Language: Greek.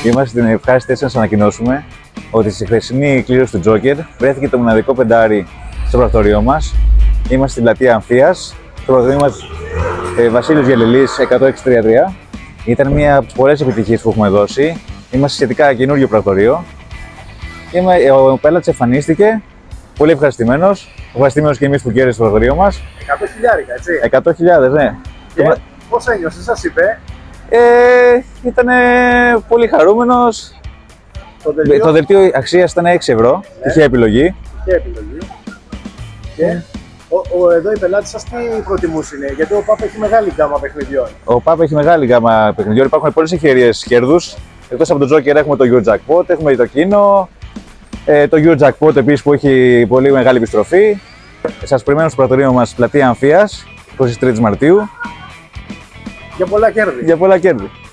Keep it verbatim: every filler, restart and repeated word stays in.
Είμαστε στην ευχάριστη θέση να σας ανακοινώσουμε ότι στη χθεσινή κλήρωση του Joker βρέθηκε το μοναδικό πεντάρι στο πρακτορείο μας. Είμαστε στην πλατεία Αμφίας. Το πρακτορείο μας ε, Βασίλειος Γελελής εκατό έξι τρία τρία. Ήταν μια από τις πολλές επιτυχίες που έχουμε δώσει. Είμαστε σχετικά καινούριο πρακτορείο. Ο πέλατης εμφανίστηκε, πολύ ευχαριστημένος. Ευχαριστημένος και εμείς που κέρδισε το πρακτορείο μας. εκατό χιλιάρικα, έτσι. εκατό χιλιάδες, ναι. Και πώς ένιωσε, σας είπε? Ε, ήταν πολύ χαρούμενος. Το δελτίο, το δελτίο αξίας ήταν έξι ευρώ, ναι. Τυχαία επιλογή. Τυχαία επιλογή. Και ο, ο, εδώ οι πελάτες σας τι προτιμούσαν, γιατί ο ΠΑΠ έχει μεγάλη γκάμα παιχνιδιών. Ο ΠΑΠ έχει μεγάλη γκάμα παιχνιδιών, υπάρχουν πολλές ευκαιρίες κέρδους. Εκτός από το Joker έχουμε το Eurojackpot, έχουμε το Kino, ε, το Eurojackpot επίσης που έχει πολύ μεγάλη επιστροφή. Σας περιμένω στο πρακτορείο μας πλατεία Αμφίας, εικοστή τρίτη Μαρτίου. Για πολλά κέρδη. Για πολλά κέρδη.